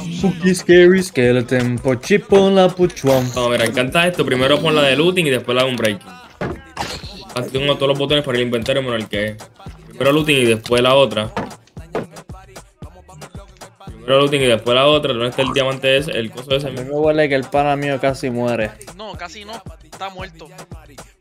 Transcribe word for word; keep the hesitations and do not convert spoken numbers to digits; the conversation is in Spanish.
Spooky, scary, skeleton, pochipon la puchuan. No, mira, encanta esto. Primero pon la de looting y después la de un breaking. Así tengo todos los botones para el inventario menos el que es. Primero looting y después la otra. Primero looting y después la otra. ¿Dónde está el diamante ese? El coso ese. A mí me huele que el pana mío casi muere. No, casi no. Está muerto.